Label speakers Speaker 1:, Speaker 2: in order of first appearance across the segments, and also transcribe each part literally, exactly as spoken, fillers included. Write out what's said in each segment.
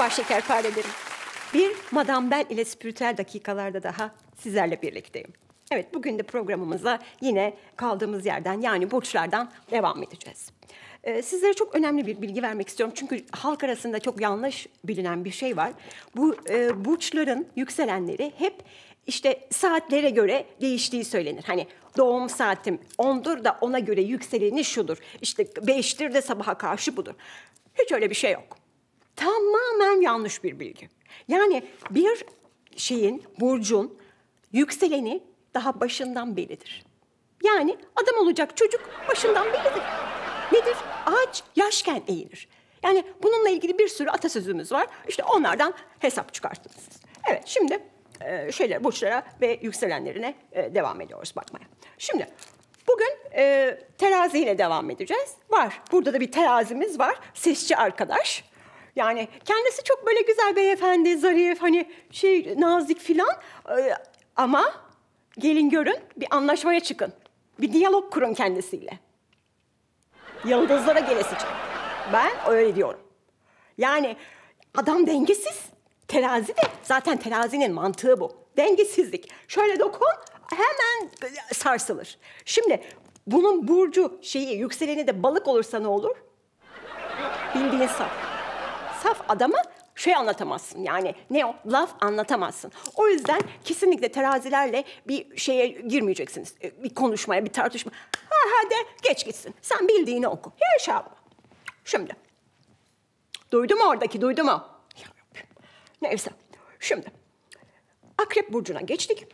Speaker 1: Merhaba şekerparelerim. Bir Madame Belle ile spiritüel dakikalarda daha sizlerle birlikteyim. Evet, bugün de programımıza yine kaldığımız yerden, yani burçlardan devam edeceğiz. Ee, sizlere çok önemli bir bilgi vermek istiyorum. Çünkü halk arasında çok yanlış bilinen bir şey var. Bu e, burçların yükselenleri hep işte saatlere göre değiştiği söylenir. Hani doğum saatim ondur da ona göre yükseleni şudur. İşte beştir de sabaha karşı budur. Hiç öyle bir şey yok. Tamamen yanlış bir bilgi. Yani bir şeyin, burcun yükseleni daha başından bellidir. Yani adam olacak çocuk başından bellidir. Nedir? Ağaç yaşken eğilir. Yani bununla ilgili bir sürü atasözümüz var. İşte onlardan hesap çıkarttınız siz. Evet, şimdi e, şeyler, burçlara ve yükselenlerine e, devam ediyoruz bakmaya. Şimdi bugün e, teraziyle devam edeceğiz. Var, burada da bir terazimiz var. Sesçi arkadaş. Yani kendisi çok böyle güzel beyefendi, zarif, hani şey nazik filan. Ee, ama gelin görün, bir anlaşmaya çıkın. Bir diyalog kurun kendisiyle. Yıldızlara gelesice. Ben öyle diyorum. Yani adam dengesiz. Terazi de zaten terazinin mantığı bu. Dengesizlik. Şöyle dokun, hemen sarsılır. Şimdi bunun burcu şeyi, yükseleni de balık olursa ne olur? Bildiğin saf. Saf adama şey anlatamazsın, yani ne o, laf anlatamazsın. O yüzden kesinlikle terazilerle bir şeye girmeyeceksiniz. Bir konuşmaya, bir tartışma. Ha hadi geç gitsin. Sen bildiğini oku. Yaşa. Şimdi. Duydu mu oradaki, duydu mu? Neyse. Şimdi. Akrep burcuna geçtik.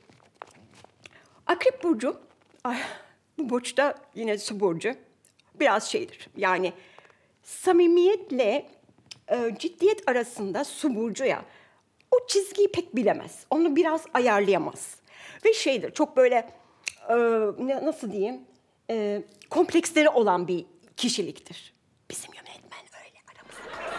Speaker 1: Akrep burcu, ay, bu burçta yine su burcu. Biraz şeydir, yani samimiyetle e, ciddiyet arasında su burcu ya, o çizgiyi pek bilemez. Onu biraz ayarlayamaz. Ve şeydir, çok böyle e, ne, nasıl diyeyim, e, kompleksleri olan bir kişiliktir. Bizim yönetmen öyle aramızda.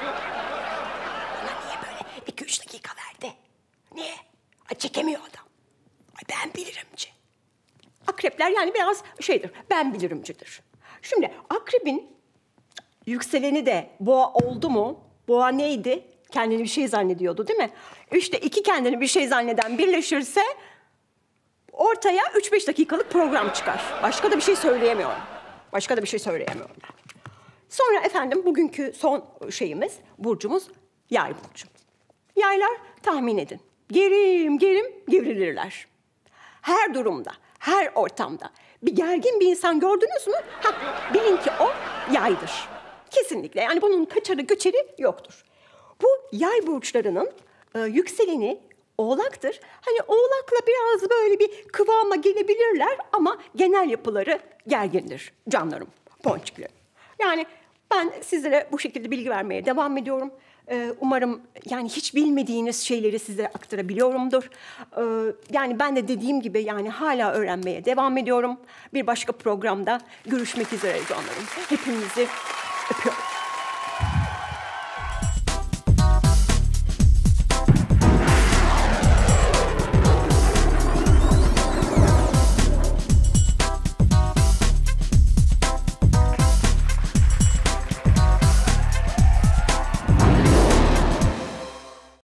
Speaker 1: Bana niye böyle iki üç dakika verdi? Niye? Ay, çekemiyor adam. Ay, ben bilirimci. Akrepler yani biraz şeydir, ben bilirimcidir. Şimdi akrebin yükseleni de boğa oldu mu? Boğa neydi? Kendini bir şey zannediyordu, değil mi? İşte iki kendini bir şey zanneden birleşirse ortaya üç beş dakikalık program çıkar. Başka da bir şey söyleyemiyorum. Başka da bir şey söyleyemiyorum. Sonra efendim bugünkü son şeyimiz, burcumuz Yay burcu. Yaylar tahmin edin. Gerim gerim gevrilirler. Her durumda, her ortamda bir gergin bir insan gördünüz mü? Ha, bilin ki o yaydır. Kesinlikle. Yani bunun kaçarı göçeri yoktur. Bu yay burçlarının e, yükseleni oğlaktır. Hani oğlakla biraz böyle bir kıvama gelebilirler ama genel yapıları gergindir canlarım, ponçiklerim. Yani ben sizlere bu şekilde bilgi vermeye devam ediyorum. Ee, umarım yani hiç bilmediğiniz şeyleri size aktarabiliyorumdur. Ee, yani ben de dediğim gibi yani hala öğrenmeye devam ediyorum. Bir başka programda görüşmek üzere canlarım. Hepinizi öpüyorum.